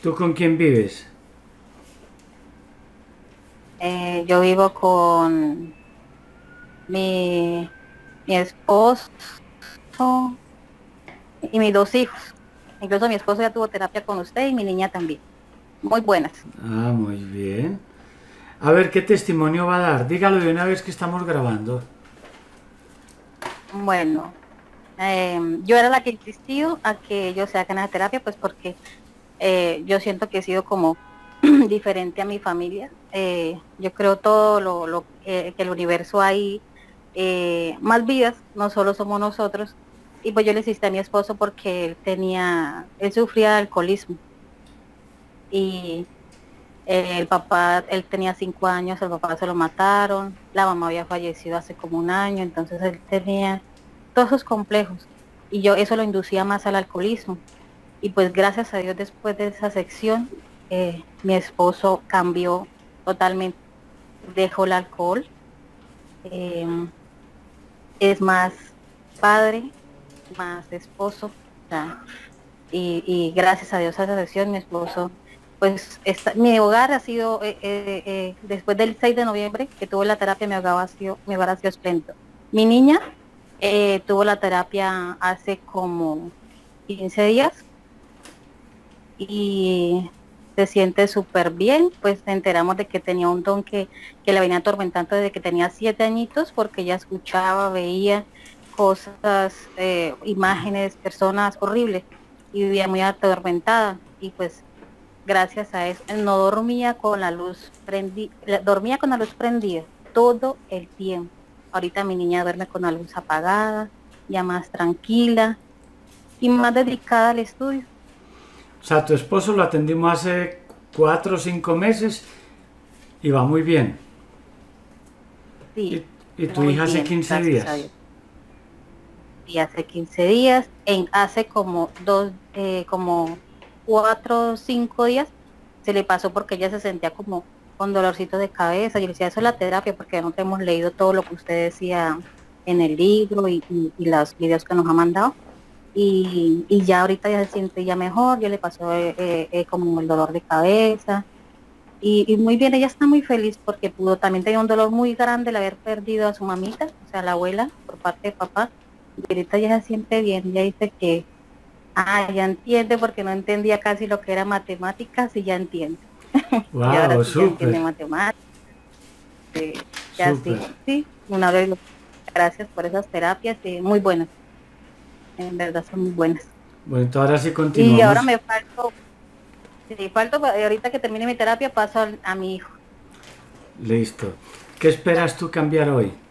¿Tú con quién vives? Yo vivo con mi, mi esposo y mis dos hijos. Incluso mi esposo ya tuvo terapia con usted y mi niña también. Muy buenas. Ah, muy bien. A ver, ¿qué testimonio va a dar? Dígalo de una vez que estamos grabando. Bueno, yo era la que insistió a que ellos se hagan la terapia, pues porque yo siento que he sido como diferente a mi familia. Yo creo todo que el universo hay más vidas, no solo somos nosotros. Y pues yo le insistí a mi esposo porque él sufría de alcoholismo y el papá, él tenía 5 años, el papá se lo mataron, la mamá había fallecido hace como un año, entonces él tenía todos esos complejos y yo eso lo inducía más al alcoholismo. Y pues gracias a Dios después de esa sección, mi esposo cambió totalmente, dejó el alcohol, eh, es más padre, más esposo, o sea, y gracias a Dios a esa sección mi esposo, pues mi hogar ha sido, después del 6 de noviembre que tuve la terapia, mi hogar ha sido espléndido. Mi niña tuvo la terapia hace como 15 días y se siente súper bien, pues nos enteramos de que tenía un don que la venía atormentando desde que tenía 7 añitos, porque ella escuchaba, veía cosas, imágenes, personas horribles, y vivía muy atormentada, y pues gracias a eso, no dormía con la luz dormía con la luz prendida todo el tiempo. Ahorita mi niña duerme con la luz apagada, ya más tranquila y más dedicada al estudio. O sea, tu esposo lo atendimos hace 4 o 5 meses y va muy bien. ¿Y, Sí, y tu muy hija hace bien, 15 gracias a días? Dios. Y hace 15 días, hace como 4 o 5 días, se le pasó porque ella se sentía como con dolorcito de cabeza. Yo le decía, eso es la terapia, porque no te hemos leído todo lo que usted decía en el libro y los videos que nos ha mandado. Y ya ahorita ya se siente ya mejor, ya le pasó como el dolor de cabeza. Y muy bien, ella está muy feliz porque pudo, también tenía un dolor muy grande el haber perdido a su mamita, o sea, la abuela, por parte de papá, y ahorita ya se siente bien, ella dice que, ya entiende porque no entendía casi lo que era matemáticas y ya entiende, y ahora ¡Wow! sí ya entiende ¡Súper! matemáticas, ya ¡Súper! sí, sí, una vez, gracias por esas terapias, muy buenas, en verdad son muy buenas. Bueno, entonces ahora sí Y ahora continuamos. me falto, sí, ahorita que termine mi terapia paso a mi hijo. Listo. ¿Qué esperas tú cambiar hoy?